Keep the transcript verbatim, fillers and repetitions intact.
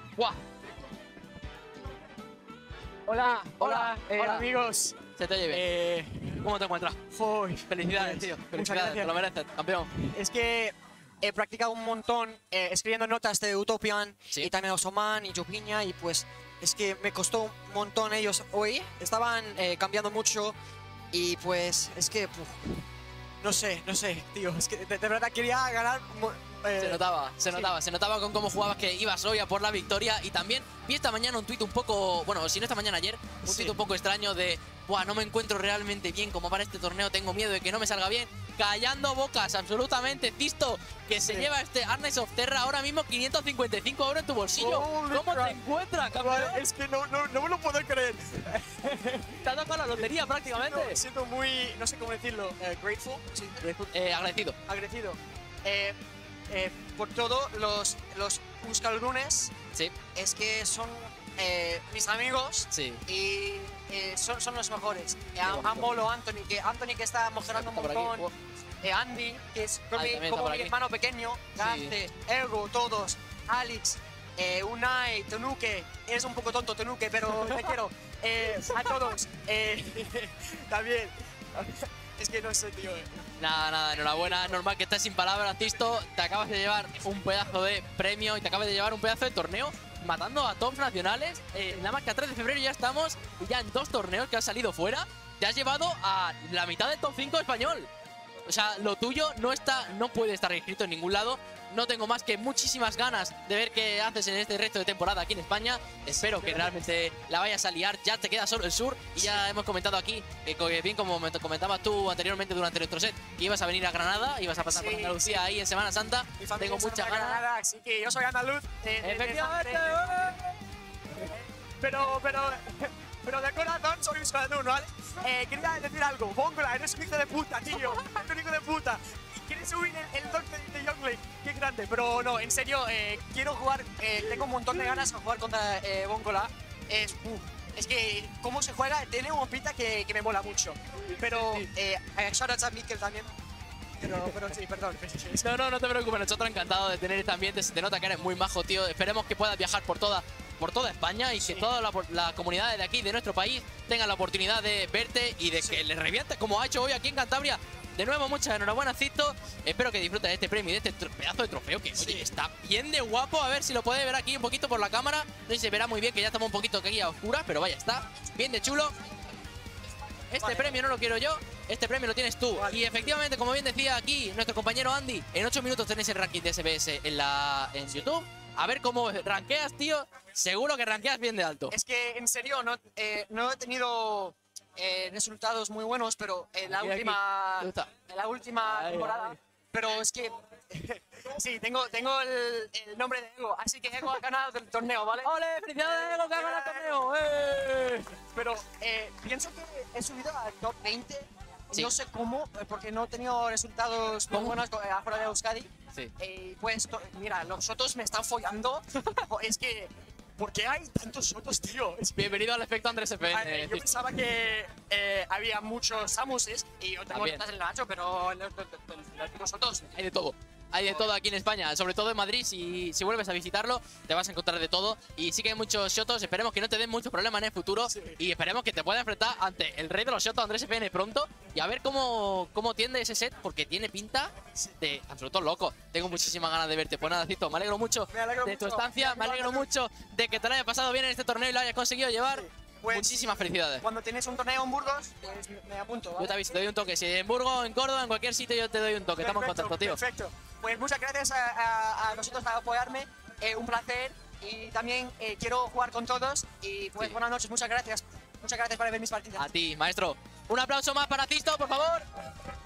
¡Buah! Hola, Hola, eh, hola. amigos. Se te oye bien. Eh, ¿Cómo te encuentras? Foy, Felicidades, pues, tío. muchas Felicidades, gracias. te lo mereces, campeón. Es que he practicado un montón eh, escribiendo notas de Utopian Sí. y también Osoman y Jupiña y pues es que me costó un montón ellos hoy. Estaban eh, cambiando mucho y pues es que puf, no sé, no sé, tío. Es que de, de verdad quería ganar. mo- eh, Se notaba, se sí. notaba, se notaba con cómo jugabas que ibas hoy a por la victoria. Y también vi esta mañana un tuit un poco, bueno, si no esta mañana, ayer, un Sí. tuit un poco extraño de, buah, no me encuentro realmente bien como para este torneo, tengo miedo de que no me salga bien. Callando bocas, absolutamente. Cisto, que se Sí. lleva este Arnes of Terra ahora mismo quinientos cincuenta y cinco euros en tu bolsillo. Holy ¿Cómo crap. te encuentras, campeón? Vale, es que no, no, no me lo puedo creer. Te ha tocado la lotería prácticamente. Me siento muy, no sé cómo decirlo, eh, grateful, sí, grateful, Eh, agradecido. agradecido. Eh, eh, por todo, los, los Euskaldunes Sí, es que son eh, mis amigos sí. y eh, son, son los mejores. Eh, Qué a, bonito. a Molo, Anthony, que Anthony que está mejorando un Está por aquí. montón. Eh, Andy, que es como, Ahí mi, también está como por mi aquí. hermano pequeño. Gante, Ergo, todos. Alex, eh, Unai, Tenuke. Eres un poco tonto, Tenuke, pero te quiero. Eh, a todos. Eh, también. Es que no sé, tío. Nada, nada, enhorabuena. Normal que estés sin palabras, Cisto. Te acabas de llevar un pedazo de premio y te acabas de llevar un pedazo de torneo matando a tops nacionales. Eh, nada más que a tres de febrero ya estamos y ya en dos torneos que has salido fuera te has llevado a la mitad del top cinco español. O sea, lo tuyo no está, no puede estar inscrito en ningún lado. No tengo más que muchísimas ganas de ver qué haces en este resto de temporada aquí en España. Espero que realmente la vayas a liar. Ya te queda solo el sur y ya hemos comentado aquí, eh, co- bien como me comentabas tú anteriormente durante nuestro set, que ibas a venir a Granada, ibas a pasar por Sí, Andalucía ahí en Semana Santa. Mi familia Tengo es de muchas ganas. Granada, así que yo soy andaluz. de- de- de- Efectivamente. de- Pero, pero, pero de corazón soy euskaldun, ¿vale? Eh, quería decir algo. Bongola, eres un hijo de puta, tío. Eres un hijo de puta. Y quieres subir el, el doc de, de Youngley. Qué grande. Pero no, en serio, eh, quiero jugar. Eh, tengo un montón de ganas de jugar contra eh, Bongola. Es, uf, es que cómo se juega, tiene una pinta que, que me mola mucho. Pero, eh, eh, shout out a Mikkel también. Pero, pero sí, perdón. No, no, no te preocupes, nosotros encantados de tener este ambiente. Se te nota que eres muy majo, tío. Esperemos que puedas viajar por toda, por toda España y Sí. que todas las la comunidades de aquí, de nuestro país, tengan la oportunidad de verte y de Sí. que les revientes como ha hecho hoy aquí en Cantabria. De nuevo, muchas enhorabuena, Cisto. Espero que disfrutes de este premio y de este tro- pedazo de trofeo que, oye, está bien de guapo. A ver si lo puedes ver aquí un poquito por la cámara. No sé si se verá muy bien, que ya estamos un poquito aquí a oscuras, pero vaya, está bien de chulo. Este Vale. premio no lo quiero yo, este premio lo tienes tú. Vale. Y efectivamente, como bien decía aquí nuestro compañero Andy, en ocho minutos tenéis el ranking de S B S en, la, en YouTube. A ver cómo rankeas, tío. Seguro que rankeas bien de alto. Es que, en serio, no, eh, no he tenido eh, resultados muy buenos, pero en la Aquí, aquí. última, ¿Te gusta? en la última Ay, temporada. ay. Pero es que, sí, tengo, tengo el, el nombre de Ego, así que Ego ha ganado el torneo, ¿vale? ¡Ole! ¡Felicidades, Ego, que ha ganado el torneo! ¡Eh! Pero eh, pienso que he subido al top veinte. Sí. No sé cómo, eh, porque no he tenido resultados muy ¿Cómo? buenos eh, afuera de Euskadi. Sí. Eh, pues, to- mira, los otros me están follando. Es que, ¿por qué hay tantos otros, tío? Es que, Bienvenido al efecto Andrés F a ver, N. yo pensaba que eh, había muchos Samuses y yo tengo También. notas en el Nacho, pero los, los, los- los otros. Hay de todo. Hay de todo aquí en España, sobre todo en Madrid. Si, si vuelves a visitarlo, te vas a encontrar de todo. Y sí que hay muchos shotos. Esperemos que no te den muchos problemas en el futuro. Sí. Y esperemos que te puedas enfrentar ante el rey de los shotos, Andrés F N, pronto. Y a ver cómo, cómo tiende ese set, porque tiene pinta de absoluto loco. Tengo muchísimas ganas de verte. Pues nada, Cito, me alegro mucho Me alegro de tu mucho. estancia. Me alegro mucho de que te lo hayas pasado bien en este torneo y lo hayas conseguido llevar. Pues, Muchísimas felicidades. Cuando tienes un torneo en Burgos, pues me, me apunto. ¿vale? Yo te aviso, te doy un toque. Si en Burgos, en Córdoba, en cualquier sitio, yo te doy un toque. Estamos en Perfecto, contacto, tío. Perfecto. Pues muchas gracias a, a, a vosotros por apoyarme. Eh, un placer. Y también eh, quiero jugar con todos. Y pues Sí. buenas noches, muchas gracias. Muchas gracias por ver mis partidas. A ti, maestro. Un aplauso más para Cisto, por favor.